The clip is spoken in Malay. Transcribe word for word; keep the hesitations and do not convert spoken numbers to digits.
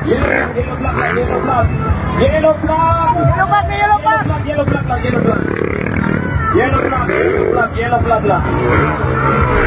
Yellow flag, yellow flag. Yellow flag. Yellow flag, yellow flag. Yellow flag, yellow flag. Yellow flag, yellow flag, yellow flag lang.